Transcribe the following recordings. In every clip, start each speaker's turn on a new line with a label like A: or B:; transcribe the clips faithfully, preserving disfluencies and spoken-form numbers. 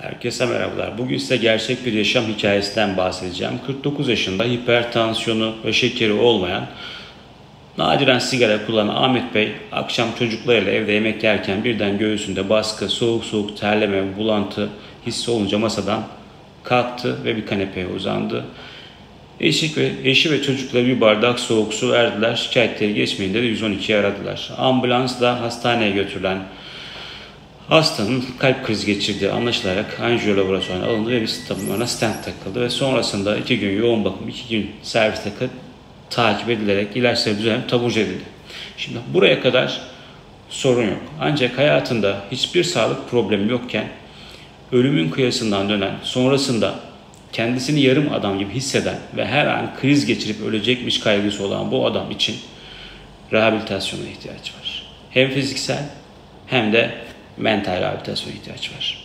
A: Herkese merhabalar. Bugün size gerçek bir yaşam hikayesinden bahsedeceğim. kırk dokuz yaşında hipertansiyonu ve şekeri olmayan, nadiren sigara kullanan Ahmet Bey, akşam çocuklarıyla evde yemek yerken birden göğsünde baskı, soğuk soğuk terleme, bulantı hissi olunca masadan kalktı ve bir kanepeye uzandı. Eşi ve, eşi ve çocukları bir bardak soğuk su verdiler. Şikayetleri geçmeyince de yüz on ikiyi aradılar. Ambulansla hastaneye götürülen hastanın kalp krizi geçirdiği anlaşılarak anjiyo laboratuvarına alındı ve bir damarına stent takıldı ve sonrasında iki gün yoğun bakım, iki gün serviste takip edilerek ilaçları düzenlenip taburcu edildi. Şimdi buraya kadar sorun yok. Ancak hayatında hiçbir sağlık problemi yokken ölümün kıyısından dönen, sonrasında kendisini yarım adam gibi hisseden ve her an kriz geçirip ölecekmiş kaygısı olan bu adam için rehabilitasyona ihtiyaç var. Hem fiziksel hem de mental rehabilitasyona ihtiyaç var.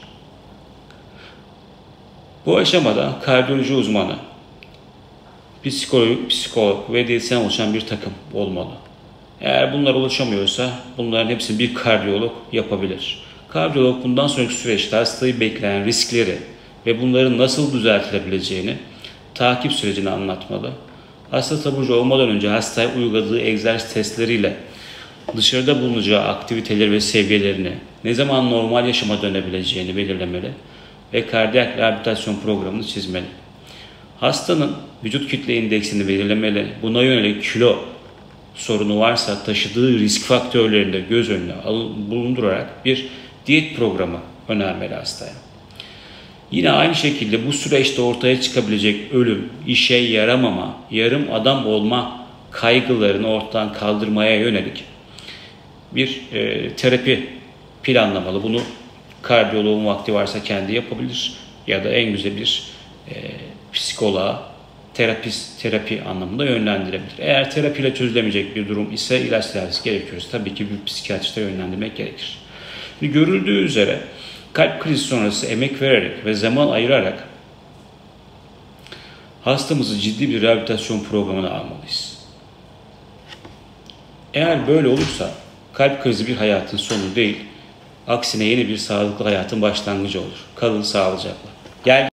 A: Bu aşamada kardiyoloji uzmanı, psikolog, psikolog ve diyetisyen oluşan bir takım olmalı. Eğer bunlar ulaşamıyorsa bunların hepsini bir kardiyolog yapabilir. Kardiyolog bundan sonraki süreçte hastayı bekleyen riskleri ve bunların nasıl düzeltilebileceğini, takip sürecini anlatmalı. Hasta taburcu olmadan önce hastaya uyguladığı egzersiz testleriyle dışarıda bulunacağı aktiviteleri ve seviyelerini, ne zaman normal yaşama dönebileceğini belirlemeli ve kardiyak rehabilitasyon programını çizmeli. Hastanın vücut kitle indeksini belirlemeli, buna yönelik kilo sorunu varsa taşıdığı risk faktörlerini de göz önüne bulundurarak bir diyet programı önermeli hastaya. Yine aynı şekilde bu süreçte ortaya çıkabilecek ölüm, işe yaramama, yarım adam olma kaygılarını ortadan kaldırmaya yönelik bir e, terapi planlamalı. Bunu kardiyoloğun vakti varsa kendi yapabilir ya da en güzel bir e, psikoloğa terapist, terapi anlamında yönlendirebilir. Eğer terapiyle çözülemeyecek bir durum ise ilaç tedavisi gerekiyorsa tabii ki bir psikiyatriste yönlendirmek gerekir. Şimdi görüldüğü üzere kalp krizi sonrası emek vererek ve zaman ayırarak hastamızı ciddi bir rehabilitasyon programına almalıyız. Eğer böyle olursa kalp krizi bir hayatın sonu değil, aksine yeni bir sağlıklı hayatın başlangıcı olur. Kalın sağlıcakla. Gel